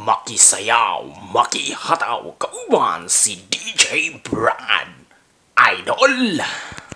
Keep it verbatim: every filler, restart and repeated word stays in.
makisayaw, makihataw, kauban si D J Brad Idol.